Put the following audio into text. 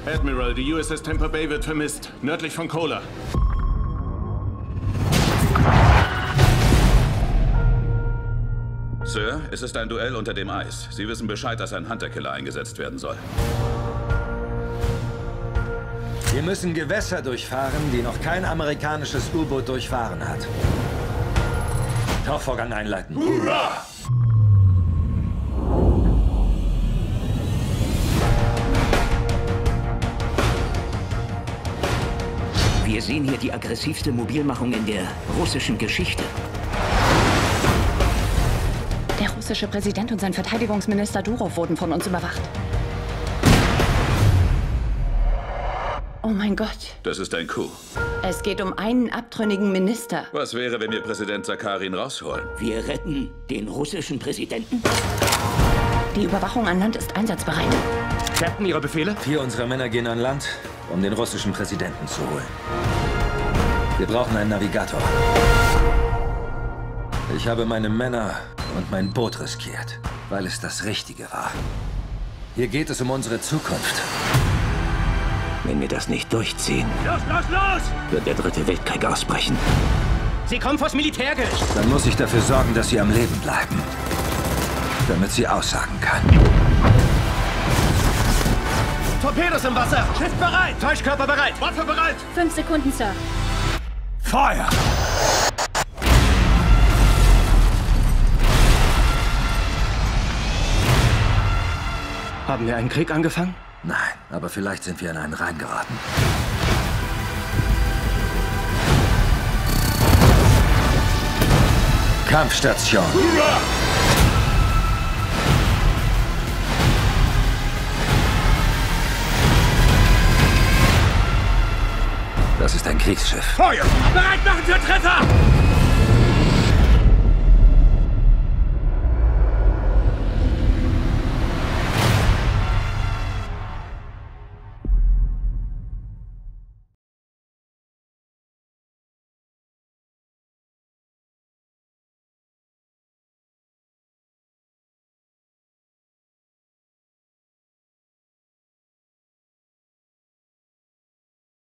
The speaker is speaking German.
Admiral, die USS Tampa Bay wird vermisst, nördlich von Kola. Sir, es ist ein Duell unter dem Eis. Sie wissen Bescheid, dass ein Hunter-Killer eingesetzt werden soll. Wir müssen Gewässer durchfahren, die noch kein amerikanisches U-Boot durchfahren hat. Tauchvorgang einleiten. Hurra! Wir sehen hier die aggressivste Mobilmachung in der russischen Geschichte. Der russische Präsident und sein Verteidigungsminister Durov wurden von uns überwacht. Oh mein Gott. Das ist ein Coup. Es geht um einen abtrünnigen Minister. Was wäre, wenn wir Präsident Sakarin rausholen? Wir retten den russischen Präsidenten. Die Überwachung an Land ist einsatzbereit. Captain, Ihre Befehle? 4 unserer Männer gehen an Land, um den russischen Präsidenten zu holen. Wir brauchen einen Navigator. Ich habe meine Männer und mein Boot riskiert, weil es das Richtige war. Hier geht es um unsere Zukunft. Wenn wir das nicht durchziehen, Los! wird der dritte Weltkrieg ausbrechen. Sie kommen vors Militärgericht! Dann muss ich dafür sorgen, dass sie am Leben bleiben. Damit sie aussagen kann. Torpedos im Wasser! Schiff bereit! Täuschkörper bereit! Waffe bereit! 5 Sekunden, Sir. Feuer! Haben wir einen Krieg angefangen? Nein, aber vielleicht sind wir in einen reingeraten. Kampfstation. Hurra! Das ist ein Kriegsschiff. Feuer! Bereit machen für Treffer!